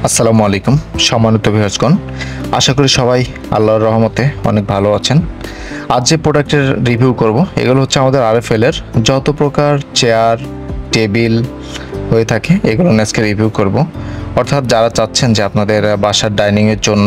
আসসালামু আলাইকুম সম্মানিত ভিউয়ার্সগণ, আশা করি সবাই আল্লাহর রহমতে অনেক ভালো আছেন। আজ যে প্রোডাক্টের রিভিউ করব এগুলো হচ্ছে আমাদের আরএফএল এর যত প্রকার চেয়ার টেবিল হয়ে থাকে এগুলো আজকে রিভিউ করব। অর্থাৎ যারা চাচ্ছেন যে আপনাদের বাসার ডাইনিংয়ের জন্য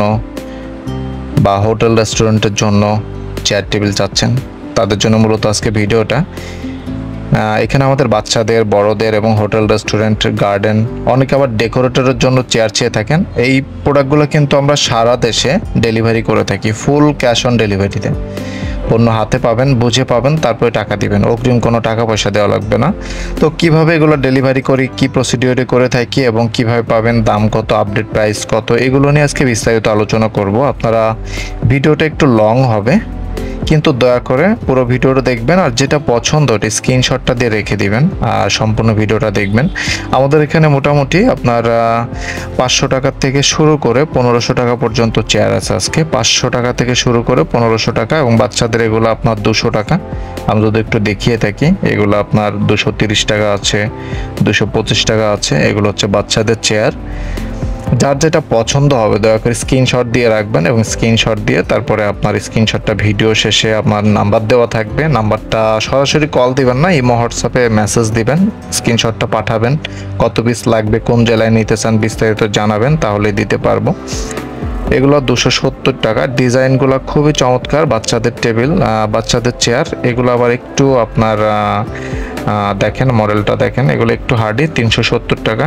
বা হোটেল রেস্টুরেন্টের জন্য চেয়ার টেবিল চাচ্ছেন তাদের জন্য মূলত আজকে ভিডিওটা। এখানে আমাদের বাচ্চাদের, বড়দের এবং হোটেল রেস্টুরেন্ট, গার্ডেন, অনেকে আবার ডেকোরেটরের জন্য চেয়ার চেয়ে থাকেন। এই প্রোডাক্টগুলো কিন্তু আমরা সারা দেশে ডেলিভারি করে থাকি ফুল ক্যাশ অন ডেলিভারিতে। পণ্য হাতে পাবেন, বুঝে পাবেন, তারপরে টাকা দিবেন, অগ্রিম কোনো টাকা পয়সা দেওয়া লাগবে না। তো কিভাবে এগুলো ডেলিভারি করি, কি প্রসিডিওরে করে থাকি এবং কিভাবে পাবেন, দাম কত, আপডেট প্রাইস কত, এগুলো নিয়ে আজকে বিস্তারিত আলোচনা করব। আপনারা ভিডিওটা একটু লং হবে, কিন্তু দয়া করে পুরো ভিডিওটা দেখবেন আর যেটা পছন্দ ওটা স্ক্রিনশটটা দিয়ে রেখে দিবেন আর সম্পূর্ণ ভিডিওটা দেখবেন। আমাদের এখানে মোটামুটি আপনার 500 টাকা থেকে শুরু করে 1500 টাকা পর্যন্ত চেয়ার আছে। আজকে 500 টাকা থেকে শুরু করে 1500 টাকা এবং বাচ্চাদের এগুলো আপনার 200 টাকা। আমি যদি একটু দেখিয়ে থাকি, এগুলো আপনার 230 টাকা আছে, 225 টাকা আছে। এগুলো হচ্ছে বাচ্চাদের চেয়ার। যার যেটা পছন্দ হবে দয়া করে স্ক্রিনশট দিয়ে রাখবেন এবং স্ক্রিনশট দিয়ে তারপরে আপনার স্ক্রিনশটটা ভিডিও শেষে আপনার নাম্বার দেওয়া থাকবে। নাম্বারটা সরাসরি কল দিবেন না, ইমো হোয়াটসঅ্যাপে মেসেজ দিবেন, স্ক্রিনশটটা পাঠাবেন, কত পিস লাগবে, কোন জেলায় নিতে চান বিস্তারিত জানাবেন, তাহলে দিতে পারবো। এগুলো 270 টাকা। ডিজাইনগুলো খুবই চমৎকার। বাচ্চাদের টেবিল, বাচ্চাদের চেয়ার, এগুলো আবার একটু আপনার দেখেন মডেলটা দেখেন, এগুলো একটু হার্ডি, 370 টাকা।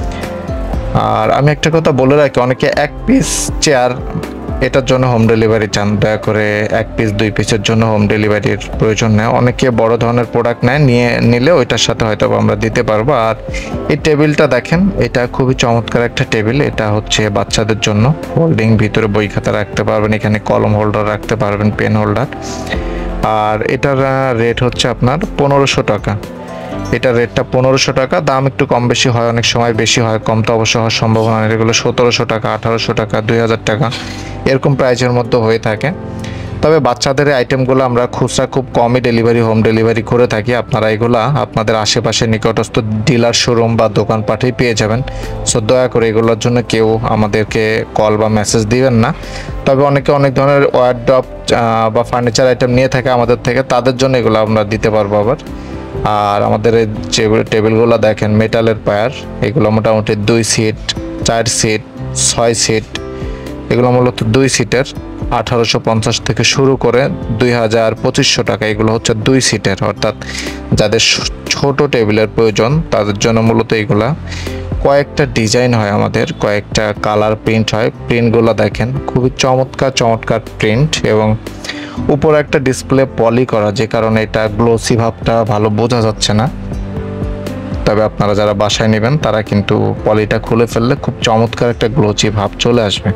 আর আমি একটা কথা বলে রাখি, অনেকে এক পিস চেয়ার এটার জন্য হোম ডেলিভারি চান। দয়া করে 1 পিস 2 পিসের জন্য হোম ডেলিভারির প্রয়োজন নেই। অনেকে বড় ধরনের প্রোডাক্ট নেয়, নিলে ওইটার সাথে হয়তো আমরা দিতে পারবো। আর এই টেবিলটা দেখেন, এটা খুবই চমৎকার একটা টেবিল। এটা হচ্ছে বাচ্চাদের জন্য হোল্ডিং, ভিতরে বই খাতা রাখতে পারবেন, এখানে কলম হোল্ডার রাখতে পারবেন, পেন হোল্ডার। আর এটার রেট হচ্ছে আপনার 1500 টাকা। এটার রেটটা 1500 টাকা। দাম একটু কম বেশি হয়, অনেক সময় বেশি হয়, কম তো অবশ্য হওয়ার সম্ভাবনা নেই। এগুলো 1700 টাকা, 1800 টাকা, 2000 টাকা এরকম প্রাইসের মধ্যে হয়ে থাকে। তবে বাচ্চাদের আইটেমগুলো আমরা খুচরা খুব কমই ডেলিভারি, হোম ডেলিভারি করে থাকি। আপনারা এগুলা আপনাদের আশেপাশে নিকটস্থ ডিলার শোরুম বা দোকানপাটেই পেয়ে যাবেন। সো দয়া করে এগুলোর জন্য কেউ আমাদেরকে কল বা মেসেজ দিবেন না। তবে অনেকে অনেক ধরনের ওয়ারড্রপ বা ফার্নিচার আইটেম নিয়ে থাকে আমাদের থেকে, তাদের জন্য এগুলো আমরা দিতে পারবো আবার। আর আমাদের এই টেবিলগুলো দেখেন, মেটালের পায়ার। এগুলো মোটামুটি 2 সিট, 4 সিট, 6 সিট। এগুলো মূলত 2 সিটের, 1850 থেকে শুরু করে 2500 টাকা। এগুলো হচ্ছে 2 সিটের, অর্থাৎ যাদের ছোট টেবিলের প্রয়োজন তাদের জন্য মূলত এগুলা। কয়েকটা ডিজাইন হয় আমাদের, কয়েকটা কালার প্রিন্ট হয়। প্রিন্টগুলো দেখেন, খুবই চমৎকার চমৎকার প্রিন্ট এবং উপরে একটা ডিসপ্লে পলি করা, যে কারণে এটা গ্লোসি ভাবটা ভালো বোঝা যাচ্ছে না। তবে আপনারা যারা বাসায় নেবেন তারা কিন্তু পলিটা খুলে ফেললে খুব চমৎকার একটা গ্লোসি ভাব চলে আসবে।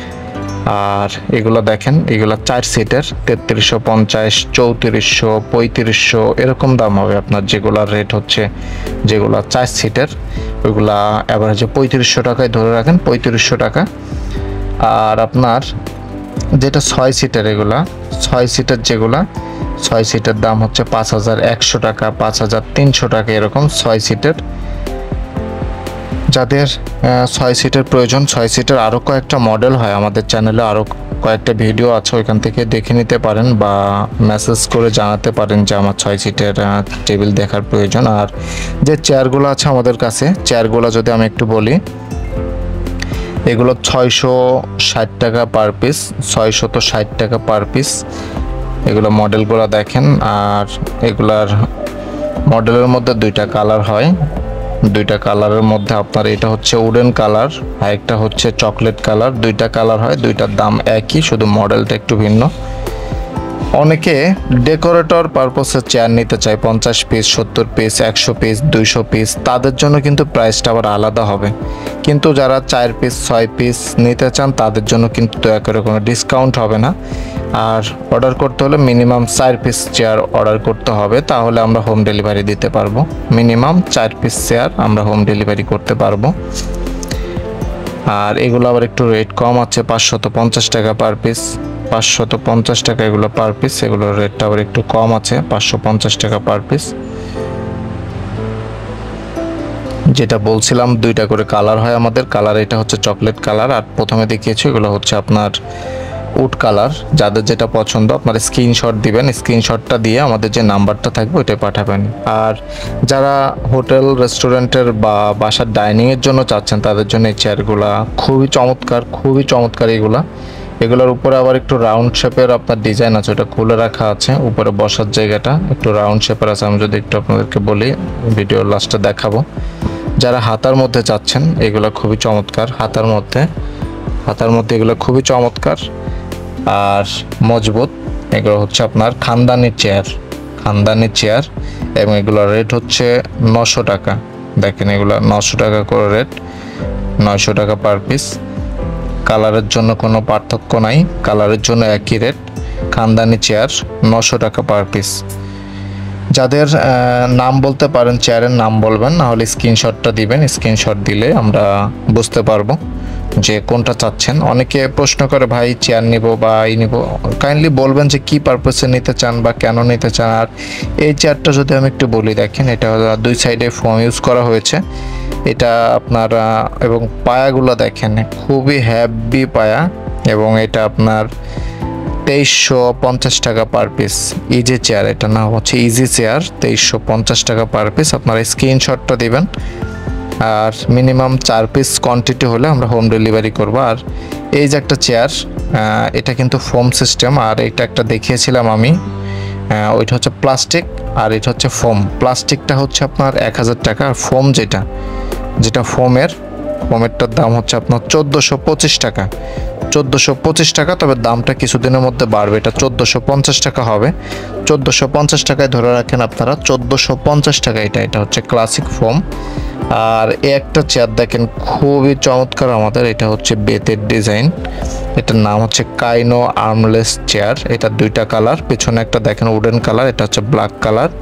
আর এগুলো দেখেন, এগুলো 4 সিটের, 3350, 3400, 3500 এরকম দাম হবে আপনার। যেগুলার রেট হচ্ছে, যেগুলা 4 সিটের ওইগুলা অ্যাভারেজে 3500 টাকায় ধরে রাখেন, 3500 টাকা। আর আপনার যেটা 6 সিটের, এগুলা 6 সিটের, যেগুলা 6 সিটের দাম হচ্ছে 5100 টাকা, 5300 টাকা এরকম 6 সিটের। যাদের 6 সিটের প্রয়োজন, 6 সিটের আরও কয়েকটা মডেল হয় আমাদের চ্যানেলে, আরও কয়েকটা ভিডিও আছে, ওইখান থেকে দেখে নিতে পারেন বা মেসেজ করে জানাতে পারেন যে আমার 6 সিটের টেবিল দেখার প্রয়োজন। আর যে চেয়ারগুলো আছে আমাদের কাছে, চেয়ারগুলো যদি আমি একটু বলি, এগুলো 660 টাকা পার পিস, 660 টাকা পার পিস। এগুলো মডেলগুলো দেখেন। আর এগুলার মডেলের মধ্যে 2টা কালার হয়। 2টা কালারের মধ্যে আপনার এটা হচ্ছে উডেন কালার আর একটা হচ্ছে চকলেট কালার। 2টা কালার হয়, 2টার দাম একই, শুধু মডেলটা একটু ভিন্ন। অনেকে ডেকোরেটর পারপসে চেয়ার নিতে চায়, 50 পিস, 70 পিস, 100 পিস, 200 পিস, তাদের জন্য কিন্তু প্রাইসটা আবার আলাদা হবে। কিন্তু যারা 4 পিস, 6 পিস নিতে চান তাদের জন্য কিন্তু দয়া করে কোনো ডিসকাউন্ট হবে না। আর অর্ডার করতে হলে মিনিমাম 4 পিস চেয়ার অর্ডার করতে হবে, তাহলে আমরা হোম ডেলিভারি দিতে পারবো। মিনিমাম 4 পিস চেয়ার আমরা হোম ডেলিভারি করতে পারবো। আর এগুলো আবার একটু রেট কম আছে, 550 টাকা পার পিস, 550 টাকা এগুলো পার পিস। এগুলোর রেটটা আবার একটু কম আছে, 550 টাকা পার পিস। যেটা বলছিলাম দুইটা করে কালার হয় আমাদের। কালার এটা হচ্ছে চকলেট কালার, আর প্রথমে দেখিয়েছি এগুলো হচ্ছে আপনার উড কালার। যাদের যেটা পছন্দ আপনারা স্ক্রিনশট দিবেন, স্ক্রিনশটটা দিয়ে আমাদের যে নাম্বারটা থাকবে ওইটাই পাঠাবেন। আর যারা হোটেল রেস্টুরেন্টের বা বাসার ডাইনিংয়ের জন্য চাচ্ছেন তাদের জন্য এই চেয়ারগুলা খুবই চমৎকার এগুলোর উপরে আবার একটু রাউন্ড শেপের আপনার ডিজাইন আছে, ওটা খুলে রাখা আছে। উপরে বসার জায়গাটা একটু রাউন্ড শেপের আছে, আমি যদি একটু আপনাদেরকে বলি ভিডিওর লাস্টে দেখাবো। যারা হাতার মধ্যে চাচ্ছেন এগুলো খুবই চমৎকার, হাতার মধ্যে এগুলো খুবই চমৎকার আর মজবুত। এগুলো হচ্ছে আপনার খানদানি চেয়ার এবং এগুলোর রেট হচ্ছে 900 টাকা। দেখেন এগুলো 900 টাকা করে রেট, 900 টাকা পার পিস। কালারের জন্য কোনো পার্থক্য নাই, কালারের জন্য একই রেট। খানদানি চেয়ার 900 টাকা পার পিস। যাদের নাম বলতে পারেন চেয়ারের নাম বলবেন, না হলে স্ক্রিনশটটা দিবেন, স্ক্রিনশট দিলে আমরা বুঝতে পারবো যে কোনটা চাচ্ছেন। অনেকে প্রশ্ন করে ভাই চেয়ার নিব বা নিব, কাইন্ডলি বলবেন যে কি পারপাসে নিতে চান বা কেন নিতে চান। আর এই চেয়ারটা যদি আমি একটু বলি, দেখেন এটা দুই সাইডে ফোম ইউজ করা হয়েছে এটা আপনার, এবং পায়াগুলো দেখেন খুবই হ্যাভি পায়া, এবং এটা আপনার 2350 টাকা পার পিস। ইজি চেয়ার, এটা নাম হচ্ছে ইজি চেয়ার, 2350 টাকা পার পিস। আপনারা স্ক্রিনশটটা দিবেন, আর মিনিমাম 4 পিস কোয়ান্টিটি হলে আমরা হোম ডেলিভারি করব। আর এই যে একটা চেয়ার, এটা কিন্তু ফোম সিস্টেম, আর এটা একটা দেখিয়েছিলাম আমি, ওইটা হচ্ছে প্লাস্টিক আর এটা হচ্ছে ফোম। প্লাস্টিকটা হচ্ছে আপনার 1000 টাকা, আর ফোম যেটা ফোমেরটার দাম হচ্ছে আপনার 1425 টাকা। 1425 টাকা, তবে দামটা কিছুদিনের মধ্যে বাড়বে, এটা 1450 টাকা হবে। 1450 টাকায় ধরে রাখেন আপনারা, 1450 টাকা। এটা হচ্ছে ক্লাসিক ফোম। আর এই একটা চেয়ার দেখেন খুবই চমৎকার আমাদের, এটা হচ্ছে বেতের ডিজাইন, এটার নাম হচ্ছে কাইনো আর্মলেস চেয়ার। এটা দুইটা কালার, পেছনে একটা দেখেন উডেন কালার, এটা হচ্ছে ব্ল্যাক কালার।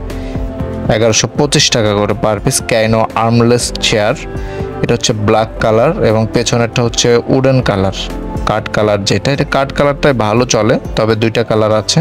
1125 টাকা করে পার পিস কাইনো আর্মলেস চেয়ার। এটা হচ্ছে ব্ল্যাক কালার এবং পেছনেরটা হচ্ছে উডেন কালার, কাঠ কালার। এটা কাঠ কালারটাই ভালো চলে, তবে দুইটা কালার আছে।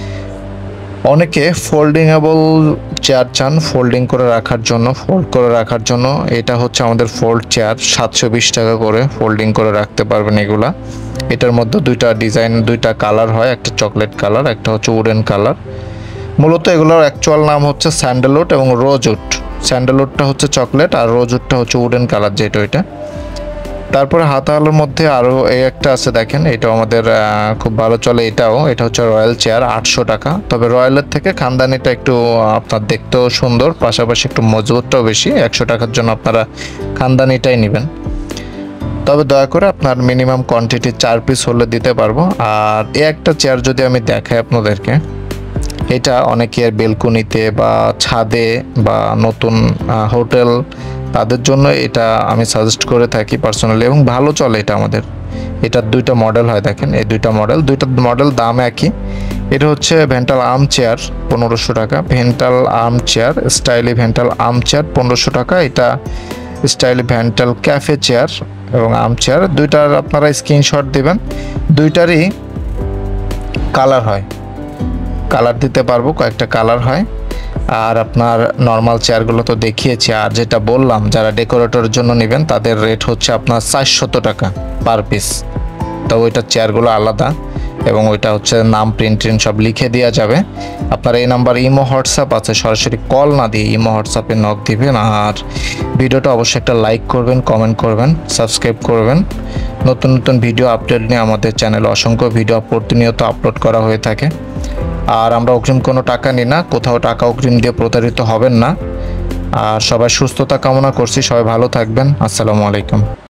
অনেকে ফোল্ডিংয়েবল চেয়ার চান, ফোল্ড করে রাখার জন্য। এটা হচ্ছে আমাদের ফোল্ড চেয়ার, 720 টাকা করে ফোল্ডিং করে রাখতে পারবেন এগুলা। এটার মধ্যে দুইটা ডিজাইন, দুইটা কালার হয়, একটা চকলেট কালার, একটা হচ্ছে উডেন কালার। মূলত এগুলোর অ্যাকচুয়াল নাম হচ্ছে স্যান্ডেলউড এবং রোজউড। স্যান্ডেলউডটা হচ্ছে চকলেট আর রোজউডটা হচ্ছে উডেন কালার, যেটা ওইটা। তারপরে হাতাওয়ালার মধ্যে আরও এই একটা আছে, দেখেন এটাও আমাদের খুব ভালো চলে। এটা হচ্ছে রয়্যাল চেয়ার, 800 টাকা। তবে রয়্যালের থেকে খানদানিটা একটু আপনার দেখতেও সুন্দর, পাশাপাশি একটু মজবুতটাও বেশি। 100 টাকার জন্য আপনারা খানদানিটাই নেবেন। তবে দয়া করে আপনার মিনিমাম কোয়ান্টিটি 4 পিস হলে দিতে পারবো। আর এই একটা চেয়ার যদি আমি দেখাই আপনাদেরকে, এটা অনেকের বেলকনিতে বা ছাদে বা নতুন হোটেল, তাদের জন্য এটা আমি সাজেস্ট করে থাকি পার্সোনালি, এবং ভালো চলে এটা আমাদের। এটার দুইটা মডেল হয়, দেখেন এই দুইটা মডেল দাম একই। এটা হচ্ছে ভেন্টাল আর্ম চেয়ার, 1500 টাকা। ভেন্টাল আর্ম চেয়ার, স্টাইলি ভেন্টাল আর্ম চেয়ার 1500 টাকা। এটা স্টাইলি ভেন্টাল ক্যাফে চেয়ার এবং আর্ম চেয়ার, দুইটার আপনারা স্ক্রিনশট দিবেন। দুইটারই কালার হয়, কালার দিতে পারবো, কয়েকটা কালার হয়। আর আপনার নর্মাল চেয়ারগুলো তো দেখিয়েছি। আর যেটা বললাম, যারা ডেকোরেটরের জন্য নেবেন তাদের রেট হচ্ছে আপনার 400 টাকা পার পিস। তো ওইটার চেয়ারগুলো আলাদা, এবং ওইটা হচ্ছে নাম প্রিন্ট সব লিখে দেওয়া যাবে। আপনার এই নাম্বার ইমো হোয়াটসঅ্যাপ আছে, সরাসরি কল না দিয়ে ইমো হোয়াটসঅ্যাপে নক দিবেন। আর ভিডিওটা অবশ্যই একটা লাইক করবেন, কমেন্ট করবেন, সাবস্ক্রাইব করবেন। নতুন ভিডিও আপডেট নিয়ে আমাদের চ্যানেলে অসংখ্য ভিডিও প্রতিনিয়ত আপলোড করা হয়ে থাকে। আর আমরা অগ্রিম কোনো টাকা নিই না, কোথাও টাকা অগ্রিম দিয়ে প্রতারিত হবেন না। আর সবাই সুস্থতা কামনা করছি, সবাই ভালো থাকবেন। আসসালামু আলাইকুম।